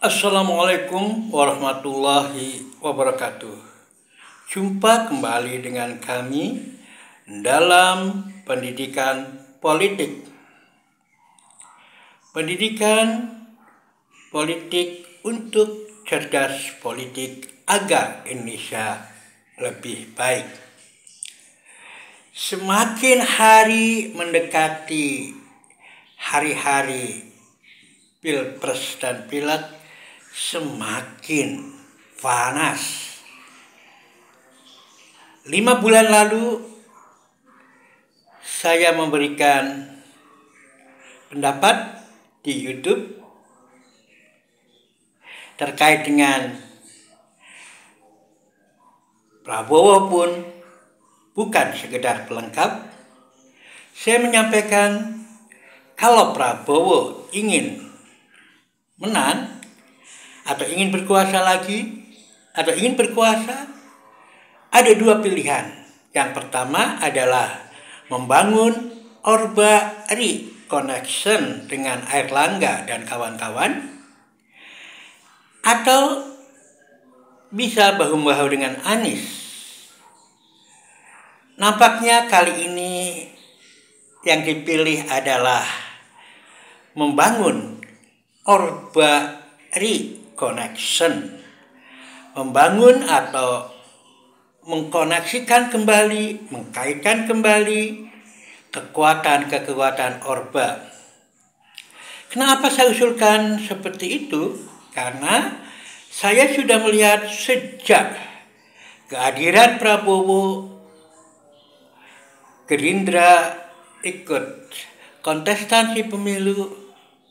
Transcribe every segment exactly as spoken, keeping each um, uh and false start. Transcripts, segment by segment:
Assalamualaikum warahmatullahi wabarakatuh. Jumpa kembali dengan kami dalam pendidikan politik. Pendidikan politik untuk cerdas politik agar Indonesia lebih baik. Semakin hari mendekati hari-hari Pilpres dan Pileg, semakin panas. Lima bulan lalu saya memberikan pendapat di YouTube terkait dengan Prabowo pun bukan sekedar pelengkap. Saya menyampaikan kalau Prabowo ingin menang atau ingin berkuasa lagi, atau ingin berkuasa, ada dua pilihan. Yang pertama adalah membangun Orba Reconnection dengan Airlangga dan kawan-kawan, atau bisa bahu-bahu dengan Anies. Nampaknya kali ini yang dipilih adalah membangun Orba Reconnection, membangun atau mengkoneksikan kembali, mengkaitkan kembali kekuatan-kekuatan Orba. Kenapa saya usulkan seperti itu? Karena saya sudah melihat sejak kehadiran Prabowo, Gerindra ikut kontestasi pemilu,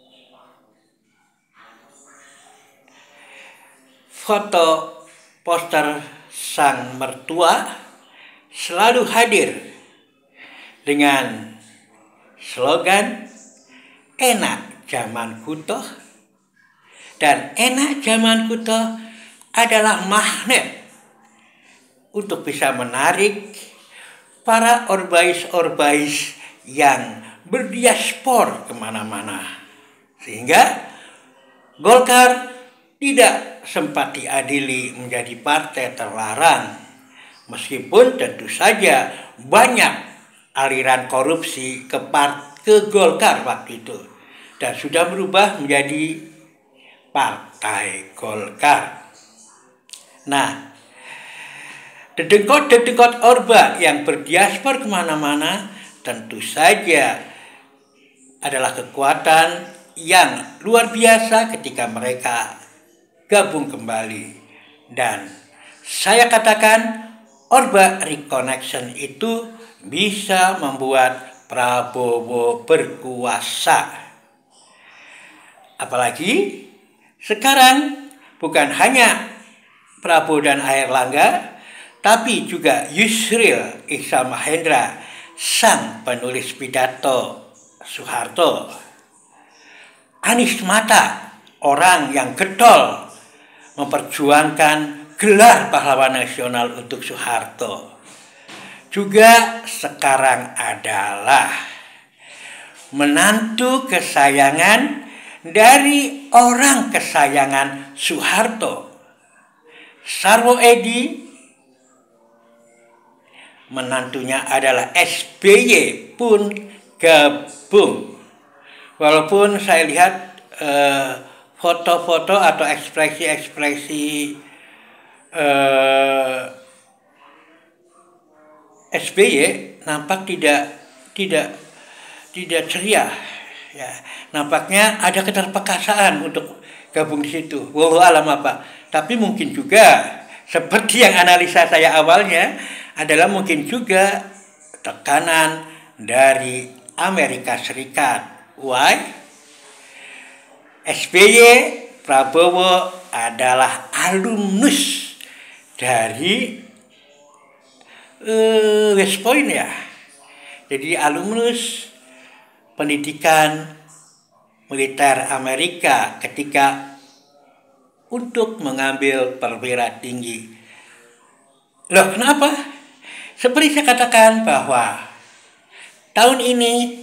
foto poster sang mertua selalu hadir dengan slogan enak zaman kuto, dan enak zaman kuto adalah magnet untuk bisa menarik para orbais-orbais yang berdiaspor kemana-mana, sehingga Golkar tidak sempat diadili menjadi partai terlarang, meskipun tentu saja banyak aliran korupsi ke, part, ke Golkar waktu itu, dan sudah berubah menjadi Partai Golkar. Nah, dedengkot-dedengkot Orba yang berdiaspor kemana-mana tentu saja adalah kekuatan yang luar biasa ketika mereka gabung kembali. Dan saya katakan Orba Reconnection itu bisa membuat Prabowo berkuasa. Apalagi sekarang bukan hanya Prabowo dan Airlangga, tapi juga Yusril Iza Mahendra, sang penulis pidato Soeharto, Anies Mata, orang yang getol memperjuangkan gelar pahlawan nasional untuk Soeharto, juga sekarang adalah menantu kesayangan dari orang kesayangan Soeharto, Sarwo Edi. Menantunya adalah S B Y pun gabung. Walaupun saya lihat eh, foto-foto atau ekspresi-ekspresi eh, S B Y nampak tidak tidak tidak ceria, ya. Nampaknya ada keterpekasaan untuk gabung di situ. Wallahu alam apa. Tapi mungkin juga seperti yang analisa saya awalnya adalah mungkin juga tekanan dari Amerika Serikat. Why? S B Y Prabowo adalah alumnus dari uh, West Point, ya. Jadi alumnus pendidikan militer Amerika ketika untuk mengambil perwira tinggi. Loh, kenapa? Seperti saya katakan bahwa tahun ini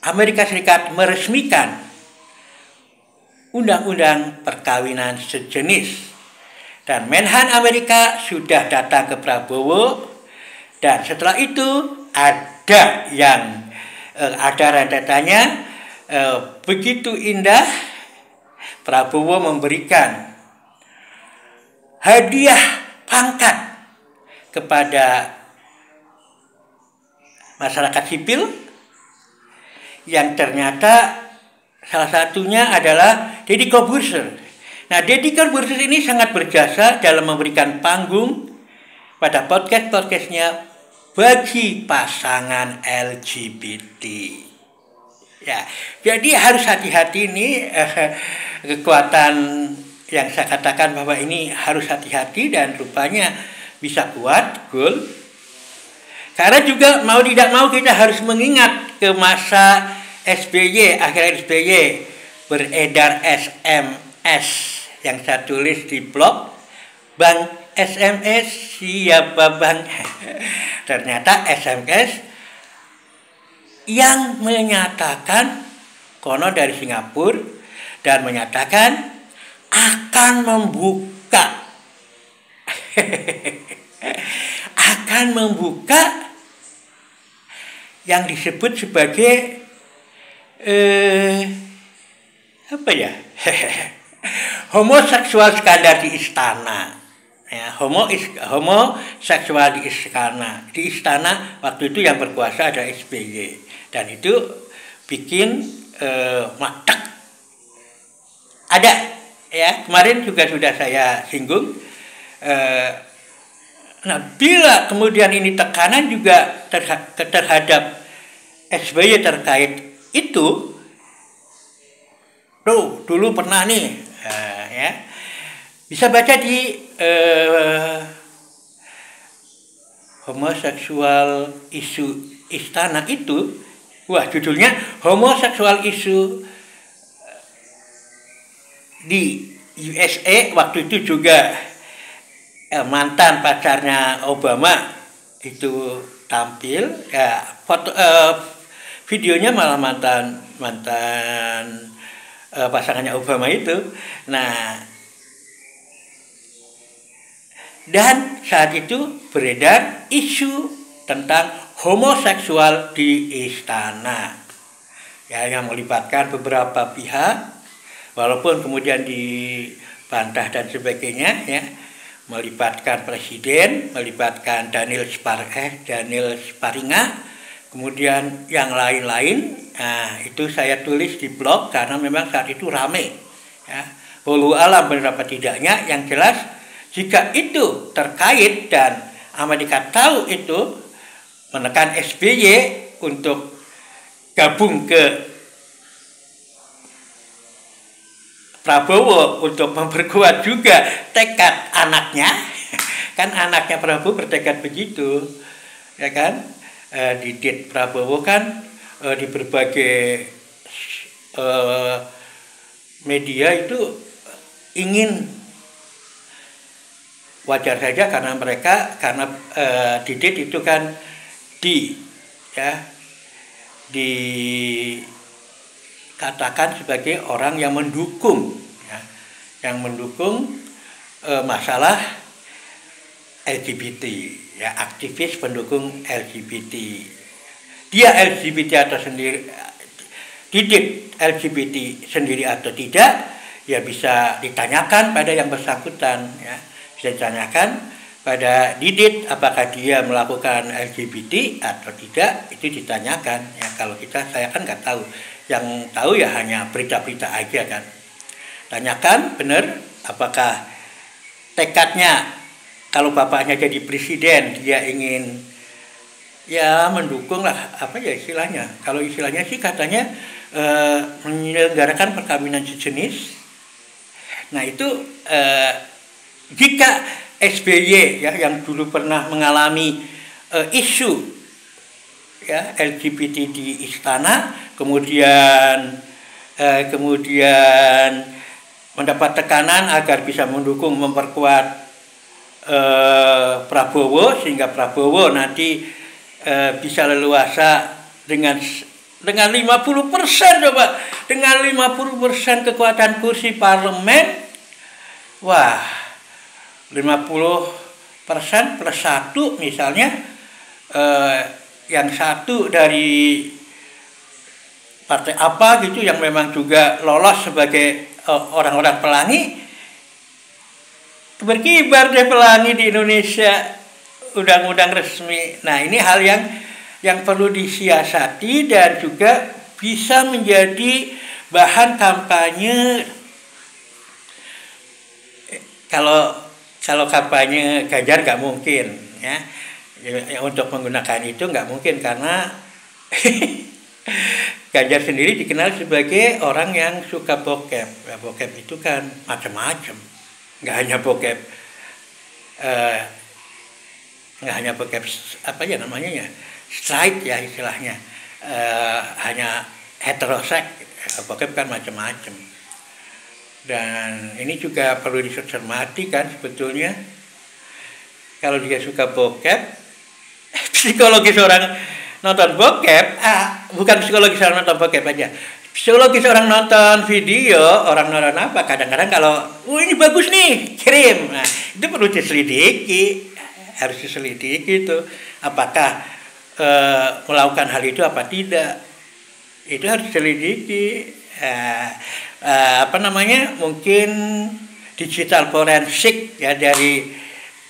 Amerika Serikat meresmikan undang-undang perkawinan sejenis. Dan Menhan Amerika sudah datang ke Prabowo, dan setelah itu ada yang eh, ada rentetannya, eh, begitu indah. Prabowo memberikan hadiah pangkat kepada masyarakat sipil yang ternyata salah satunya adalah Deddy Corbuzier. Nah, Deddy Corbuzier ini sangat berjasa dalam memberikan panggung pada podcast-podcastnya bagi pasangan L G B T. Ya, jadi harus hati-hati ini eh, kekuatan yang saya katakan bahwa ini harus hati-hati dan rupanya bisa kuat, cool. Karena juga mau tidak mau kita harus mengingat ke masa S B Y, akhir S B Y beredar S M S yang saya tulis di blog, Bang S M S siapa Bang? Ternyata S M S yang menyatakan konon dari Singapura dan menyatakan akan membuka akan membuka yang disebut sebagai eh, apa ya homoseksual standar di istana. Ya, homo is, homoseksual di istana. Di istana waktu itu yang berkuasa ada S B Y, dan itu bikin eh, matak. Ada ya, kemarin juga sudah saya singgung. Eh, nah, bila kemudian ini tekanan juga terha- terhadap S B Y terkait itu, tuh dulu pernah nih, uh, ya bisa baca di uh, homoseksual isu istana itu, wah judulnya homoseksual isu di U S A waktu itu juga eh, mantan pacarnya Obama itu tampil, ya foto eh, videonya malah mantan mantan eh, pasangannya Obama itu. Nah, dan saat itu beredar isu tentang homoseksual di istana, ya yang melibatkan beberapa pihak, walaupun kemudian dibantah dan sebagainya, ya melibatkan presiden, melibatkan Daniel Spar eh, Daniel Sparinga, kemudian yang lain-lain. Nah, itu saya tulis di blog karena memang saat itu rame, ya. Wallahu alam benar apa tidaknya, yang jelas jika itu terkait dan Amerika tahu itu, menekan S B Y untuk gabung ke Prabowo untuk memperkuat juga tekad anaknya. Kan anaknya Prabowo bertekad begitu, ya kan? E, Didit Prabowo kan e, di berbagai e, media itu ingin, wajar saja karena mereka karena e, Didit itu kan di ya dikatakan sebagai orang yang mendukung, ya, yang mendukung e, masalah L G B T, ya, aktivis pendukung L G B T. Dia L G B T atau sendiri, Didit L G B T sendiri atau tidak, ya bisa ditanyakan pada yang bersangkutan, ya. Bisa ditanyakan pada Didit apakah dia melakukan L G B T atau tidak, itu ditanyakan, ya. Kalau kita, saya kan nggak tahu, yang tahu ya hanya berita-berita aja kan. Tanyakan benar apakah tekadnya kalau bapaknya jadi presiden dia ingin ya mendukung lah, apa ya istilahnya, kalau istilahnya sih katanya e, menyelenggarakan perkawinan sejenis. Nah itu e, jika S B Y ya yang dulu pernah mengalami e, isu ya L G B T di istana, kemudian e, kemudian mendapat tekanan agar bisa mendukung memperkuat e, Prabowo, sehingga Prabowo nanti e, bisa leluasa dengan dengan lima puluh persen coba, dengan lima puluh persen kekuatan kursi parlemen, wah, lima puluh persen plus satu misalnya, eh, yang satu dari partai apa gitu yang memang juga lolos sebagai uh, orang-orang pelangi, berkibar deh pelangi di Indonesia, undang-undang resmi. Nah, ini hal yang yang perlu disiasati dan juga bisa menjadi bahan kampanye. Kalau kalau kampanye Ganjar nggak mungkin, ya. Ya, untuk menggunakan itu nggak mungkin karena Ganjar sendiri dikenal sebagai orang yang suka bokep. Ya, bokep itu kan macam-macam, nggak hanya bokep, eh, nggak hanya bokep apa ya namanya ya, straight ya istilahnya, eh, hanya heteroseks. Bokep kan macam-macam. Dan ini juga perlu dicermati kan sebetulnya. Kalau dia suka bokep, psikologis orang nonton bokep, ah, bukan psikologis orang nonton bokep aja. Psikologis orang nonton video, orang nonton apa, kadang-kadang kalau, oh ini bagus nih, kirim. Nah, itu perlu diselidiki, harus diselidiki itu. Apakah e, melakukan hal itu apa tidak. Itu harus diselidiki. E, e, apa namanya, mungkin digital forensik ya dari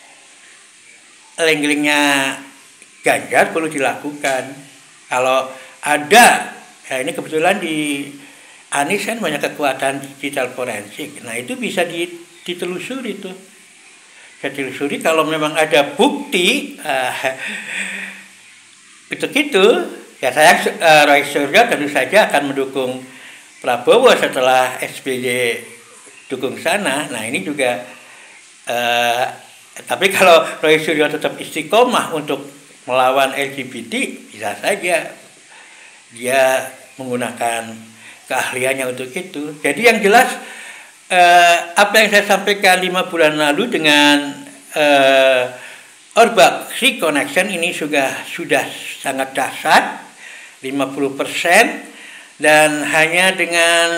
link-linknya Ganjar perlu dilakukan. Kalau ada, ya ini kebetulan di Anies kan banyak kekuatan digital forensik. Nah itu bisa ditelusuri tuh. Bisa ditelusuri kalau memang ada bukti uh, itu-gitu. Ya saya uh, Roy Suryo tentu saja akan mendukung Prabowo setelah S B Y dukung sana. Nah ini juga uh, tapi kalau Roy Suryo tetap istiqomah untuk melawan L G B T, bisa saja dia menggunakan keahliannya untuk itu. Jadi yang jelas eh, apa yang saya sampaikan lima bulan lalu dengan eh, Orbaksi Connection ini sudah sudah sangat dahsyat, lima puluh persen, dan hanya dengan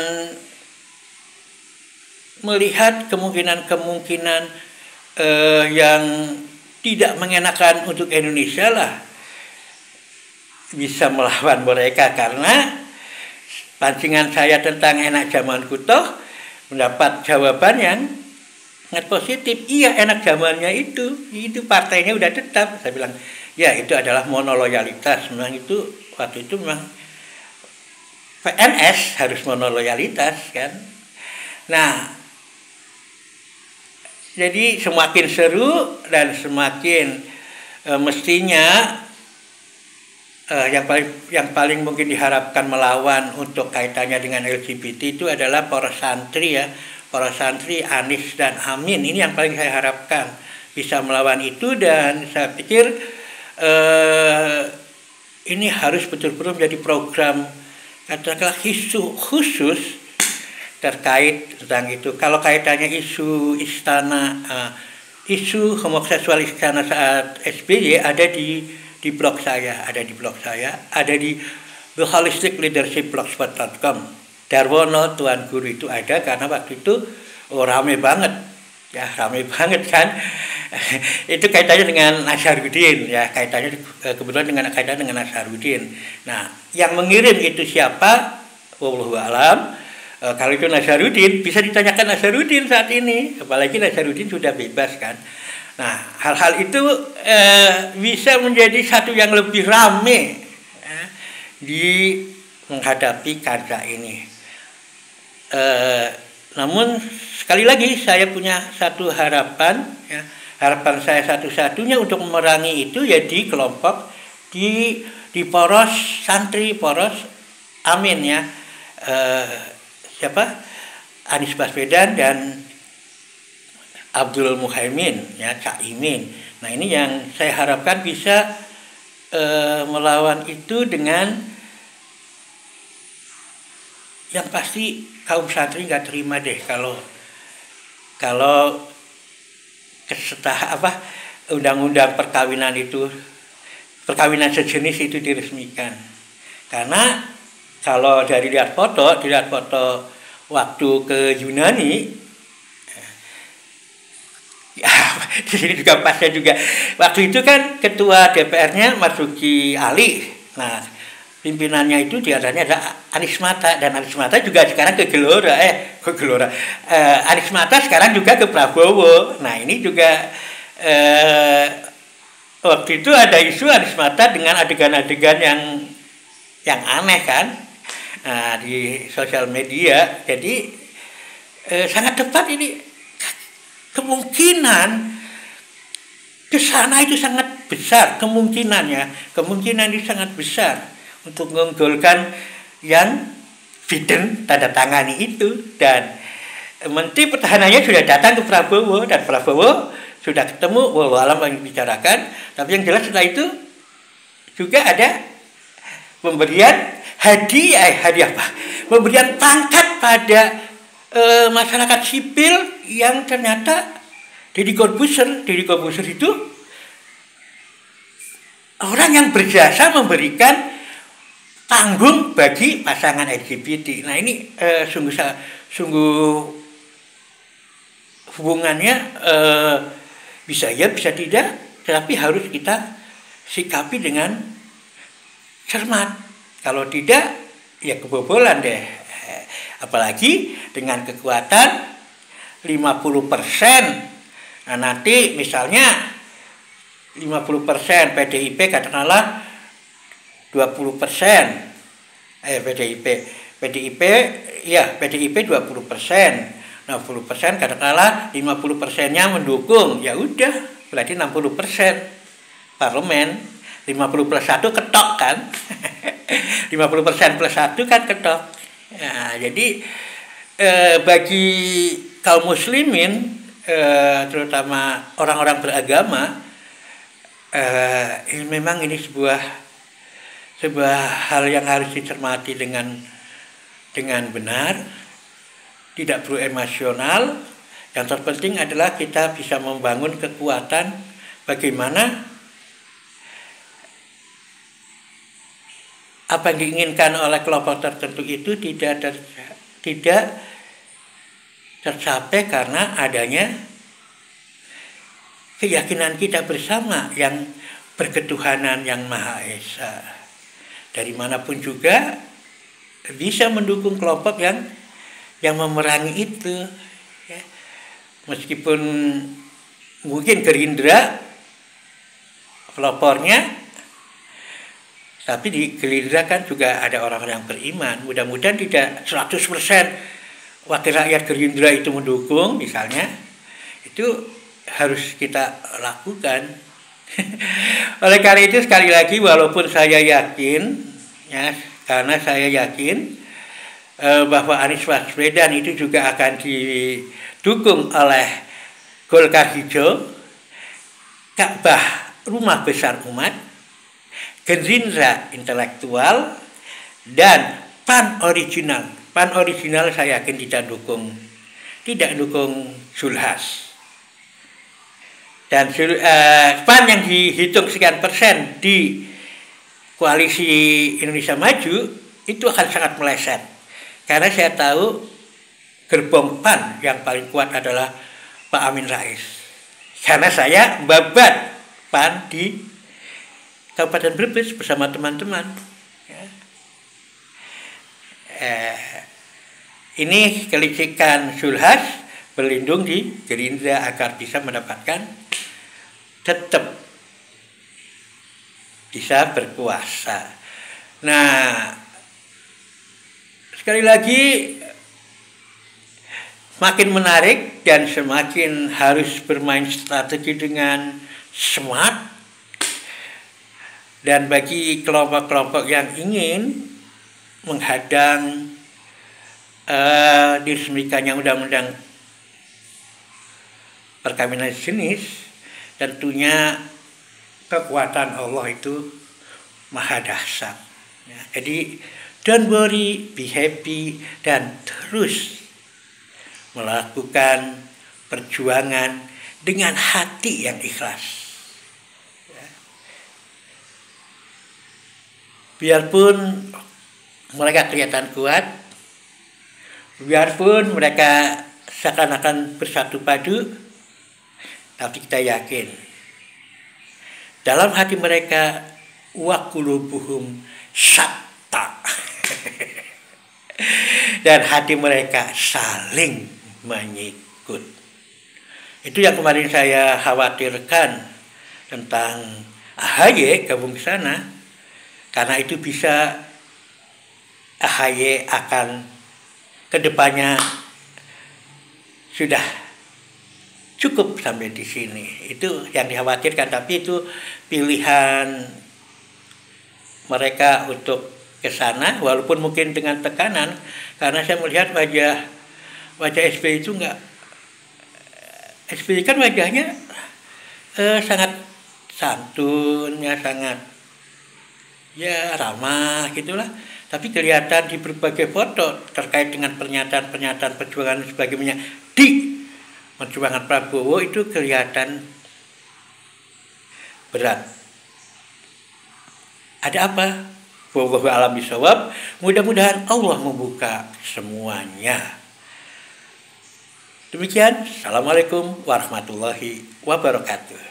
melihat kemungkinan-kemungkinan Uh, yang tidak mengenakan untuk Indonesia lah bisa melawan mereka, karena pancingan saya tentang enak zaman kutoh mendapat jawaban yang sangat positif. Iya, enak zamannya itu itu partainya udah tetap. Saya bilang ya itu adalah monoloyalitas. Memang itu waktu itu memang P N S harus monoloyalitas kan. Nah, jadi semakin seru dan semakin e, mestinya e, yang paling yang paling mungkin diharapkan melawan untuk kaitannya dengan L G B T itu adalah poros santri ya, poros santri Anies dan Amin. Ini yang paling saya harapkan bisa melawan itu, dan saya pikir e, ini harus betul-betul menjadi program katakanlah isu khusus terkait tentang itu. Kalau kaitannya isu istana, uh, isu homoseksual istana saat S B Y ada di di blog saya, ada di blog saya, ada di the holistic leadership blogspot dot com. Darwono Tuan Guru itu ada karena waktu itu oh, rame banget, ya rame banget kan. Itu kaitannya dengan Nazarudin, ya kaitannya kebetulan dengan kaitannya dengan Nazarudin. Nah, yang mengirim itu siapa? Wallahu a'lam. E, kalau itu Nazarudin, bisa ditanyakan Nazarudin saat ini, apalagi Nazarudin sudah bebas kan. Nah, hal-hal itu e, bisa menjadi satu yang lebih rame ya, di menghadapi kancah ini. E, namun sekali lagi saya punya satu harapan, ya, harapan saya satu-satunya untuk memerangi itu ya di kelompok di di poros santri, poros Amin ya. E, siapa? Anies Baswedan dan Abdul Muhaimin ya, Caimin. Nah, ini yang saya harapkan bisa e, melawan itu dengan yang pasti kaum santri nggak terima deh kalau kalau kesetah apa undang-undang perkawinan itu perkawinan sejenis itu diresmikan, karena kalau dari lihat foto, dilihat foto waktu ke Yunani, ya, di sini juga pasnya juga. Waktu itu kan ketua D P R-nya Marzuki Ali. Nah, pimpinannya itu diantaranya ada Anies Mata, dan Anies Mata juga sekarang ke Gelora, eh ke Gelora. Eh, Anies Mata sekarang juga ke Prabowo. Nah, ini juga eh, waktu itu ada isu Anies Mata dengan adegan-adegan yang yang aneh kan. Nah, di sosial media, jadi eh, sangat tepat ini, kemungkinan ke sana itu sangat besar, kemungkinannya, kemungkinan itu sangat besar untuk menggolkan yang Biden tanda tangani itu, dan Menteri Pertahanannya sudah datang ke Prabowo, dan Prabowo sudah ketemu, walau alam yang dibicarakan, tapi yang jelas setelah itu juga ada pemberian hadiah, eh, hadiah apa? Pemberian pangkat pada e, masyarakat sipil yang ternyata Deddy Corbuzier, Deddy Corbuzier itu orang yang berjasa memberikan panggung bagi pasangan L G B T. Nah, ini e, sungguh sungguh hubungannya e, bisa ya, bisa tidak, tetapi harus kita sikapi dengan cermat. Kalau tidak, ya kebobolan deh. Apalagi dengan kekuatan lima puluh persen. Nah, nanti misalnya lima puluh persen P D I P katakanlah dua puluh persen. Eh P D I P, P D I P ya P D I P dua puluh persen. enam puluh persen katakanlah lima puluh persennya mendukung. Ya udah, berarti enam puluh persen parlemen. lima puluh plus satu ketok kan. lima puluh persen plus satu kan ketok. Nah, jadi eh, bagi kaum muslimin, eh, terutama orang-orang beragama, eh, ini memang ini sebuah sebuah hal yang harus dicermati dengan dengan benar, tidak perlu emosional. Yang terpenting adalah kita bisa membangun kekuatan bagaimana apa yang diinginkan oleh kelompok tertentu itu tidak ter, tidak tercapai karena adanya keyakinan kita bersama yang berketuhanan yang Maha Esa. Dari manapun juga bisa mendukung kelompok yang yang memerangi itu. Ya. Meskipun mungkin Gerindra pelopornya, tapi di Gerindra kan juga ada orang-orang yang beriman. Mudah-mudahan tidak seratus persen wakil rakyat Gerindra itu mendukung misalnya. Itu harus kita lakukan. Oleh karena itu sekali lagi, walaupun saya yakin, ya, karena saya yakin eh, bahwa Anies Baswedan itu juga akan didukung oleh Golkar Hijau, Ka'bah rumah besar umat, Gerindra intelektual, dan Pan original. Pan original saya yakin tidak dukung, tidak dukung Zulhas. Dan uh, Pan yang dihitung sekian persen di koalisi Indonesia Maju itu akan sangat meleset. Karena saya tahu gerbong Pan yang paling kuat adalah Pak Amin Rais. Karena saya babat Pan di Kabupaten Brebes bersama teman-teman. Ya. Eh, ini kelicikan Zulhas berlindung di Gerindra agar bisa mendapatkan tetap bisa berkuasa. Nah, sekali lagi makin menarik dan semakin harus bermain strategi dengan smart. Dan bagi kelompok-kelompok yang ingin menghadang uh, diresmikannya undang-undang perkawinan jenis, tentunya kekuatan Allah itu maha dahsyat. Ya, jadi don't worry, be happy, dan terus melakukan perjuangan dengan hati yang ikhlas. Biarpun mereka kelihatan kuat, biarpun mereka seakan-akan bersatu padu, tapi kita yakin dalam hati mereka wa qulubuhum syatta. Dan hati mereka saling mengikut. Itu yang kemarin saya khawatirkan tentang A H Y gabung ke sana, karena itu bisa A H Y akan kedepannya sudah cukup sampai di sini. Itu yang dikhawatirkan, tapi itu pilihan mereka untuk ke sana, walaupun mungkin dengan tekanan, karena saya melihat wajah wajah S B Y itu enggak, S B Y kan wajahnya eh, sangat santun, ya sangat ya ramah gitulah, tapi kelihatan di berbagai foto terkait dengan pernyataan-pernyataan perjuangan sebagainya di perjuangan Prabowo itu kelihatan berat. Ada apa? Wallahu a'lam bishawab. Mudah-mudahan Allah membuka semuanya. Demikian, assalamualaikum warahmatullahi wabarakatuh.